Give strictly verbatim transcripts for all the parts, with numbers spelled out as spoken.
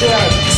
Indonesia.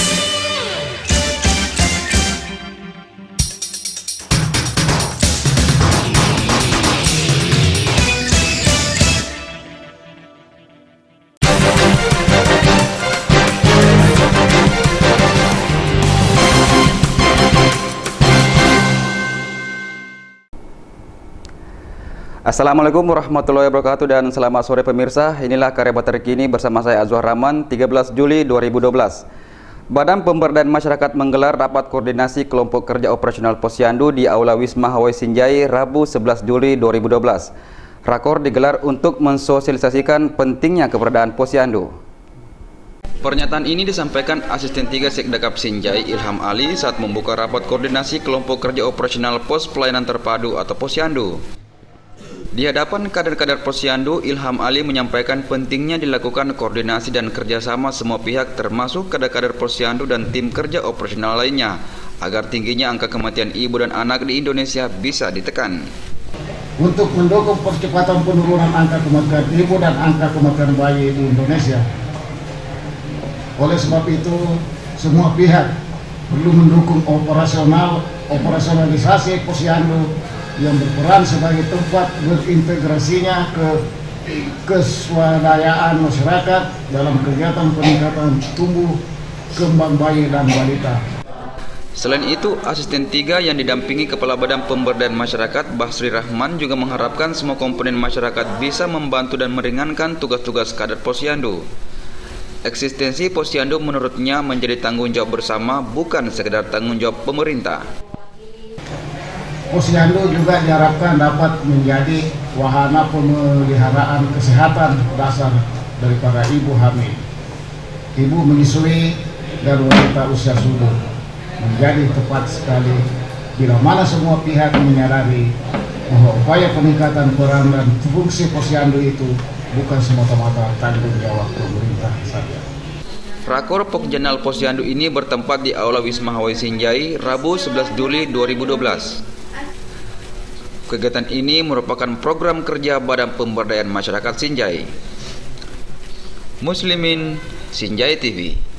Assalamualaikum warahmatullahi wabarakatuh dan selamat sore pemirsa. Inilah kabar terkini bersama saya Azwar Rahman, tiga belas Juli dua ribu dua belas. Badan Pemberdayaan Masyarakat menggelar rapat koordinasi kelompok kerja operasional Posyandu di Aula Wisma Hawaii Sinjai Rabu sebelas Juli dua ribu dua belas. Rakor digelar untuk mensosialisasikan pentingnya keberadaan Posyandu. Pernyataan ini disampaikan Asisten tiga Sekdakap Sinjai Ilham Ali saat membuka rapat koordinasi kelompok kerja operasional Pos Pelayanan Terpadu atau Posyandu. Di hadapan kader-kader Posyandu, Ilham Ali menyampaikan pentingnya dilakukan koordinasi dan kerjasama semua pihak termasuk kader-kader Posyandu dan tim kerja operasional lainnya agar tingginya angka kematian ibu dan anak di Indonesia bisa ditekan. Untuk mendukung percepatan penurunan angka kematian ibu dan angka kematian bayi di Indonesia. Oleh sebab itu, semua pihak perlu mendukung operasional operasionalisasi Posyandu yang berperan sebagai tempat berintegrasinya ke keswadayaan masyarakat dalam kegiatan peningkatan tumbuh kembang bayi dan balita. Selain itu, Asisten tiga yang didampingi Kepala Badan Pemberdayaan Masyarakat Basri Rahman juga mengharapkan semua komponen masyarakat bisa membantu dan meringankan tugas-tugas kader Posyandu. Eksistensi Posyandu menurutnya menjadi tanggung jawab bersama, bukan sekedar tanggung jawab pemerintah. Posyandu juga diharapkan dapat menjadi wahana pemeliharaan kesehatan dasar dari para ibu hamil, ibu menyusui, dan wanita usia subur. Menjadi tepat sekali bila mana semua pihak menyadari bahwa upaya peningkatan peran dan fungsi Posyandu itu bukan semata-mata tanggung jawab pemerintah saja. Rakor Pokjanal Posyandu ini bertempat di Aula Wisma Hawaii Sinjai Rabu sebelas Juli dua ribu dua belas. Kegiatan ini merupakan program kerja Badan Pemberdayaan Masyarakat Sinjai. Muslimin Sinjai T V.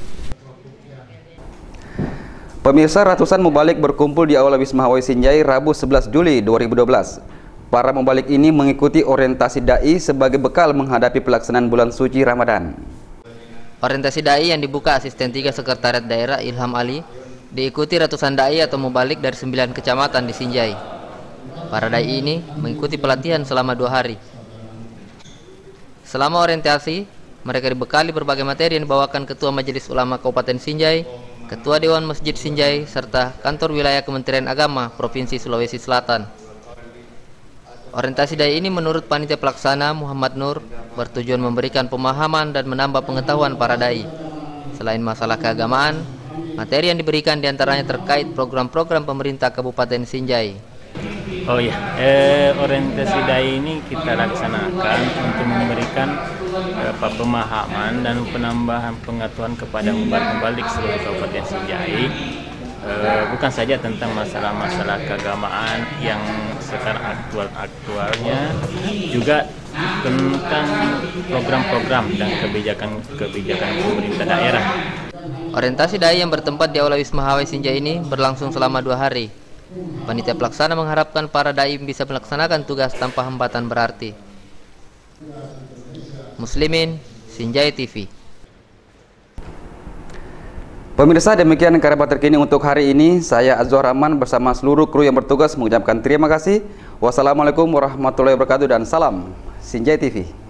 Pemirsa, ratusan mubalik berkumpul di Aula Wisma Hawaii Sinjai Rabu sebelas Juli dua ribu dua belas. Para mubalik ini mengikuti orientasi dai sebagai bekal menghadapi pelaksanaan bulan suci Ramadan. Orientasi dai yang dibuka Asisten tiga Sekretariat Daerah Ilham Ali diikuti ratusan dai atau mubalik dari sembilan kecamatan di Sinjai. Para dai ini mengikuti pelatihan selama dua hari. Selama orientasi, mereka dibekali berbagai materi yang dibawakan Ketua Majelis Ulama Kabupaten Sinjai, Ketua Dewan Masjid Sinjai, serta Kantor Wilayah Kementerian Agama Provinsi Sulawesi Selatan. Orientasi dai ini menurut Panitia Pelaksana Muhammad Nur bertujuan memberikan pemahaman dan menambah pengetahuan para dai. Selain masalah keagamaan, materi yang diberikan diantaranya terkait program-program pemerintah Kabupaten Sinjai. Oh ya, eh, orientasi dai ini kita laksanakan untuk memberikan eh, pemahaman dan penambahan pengetahuan kepada mubalik-mubalik seluruh Kabupaten Sinjai, eh, bukan saja tentang masalah-masalah keagamaan yang sekarang aktual-aktualnya, juga tentang program-program dan kebijakan-kebijakan pemerintah daerah. Orientasi dai yang bertempat di Aula Wisma Hawaii Sinjai ini berlangsung selama dua hari. Panitia pelaksana mengharapkan para dai bisa melaksanakan tugas tanpa hambatan berarti. Muslimin Sinjai T V. Pemirsa, demikian kabar terkini untuk hari ini. Saya Azwar Rahman bersama seluruh kru yang bertugas mengucapkan terima kasih. Wassalamualaikum warahmatullahi wabarakatuh dan salam Sinjai T V.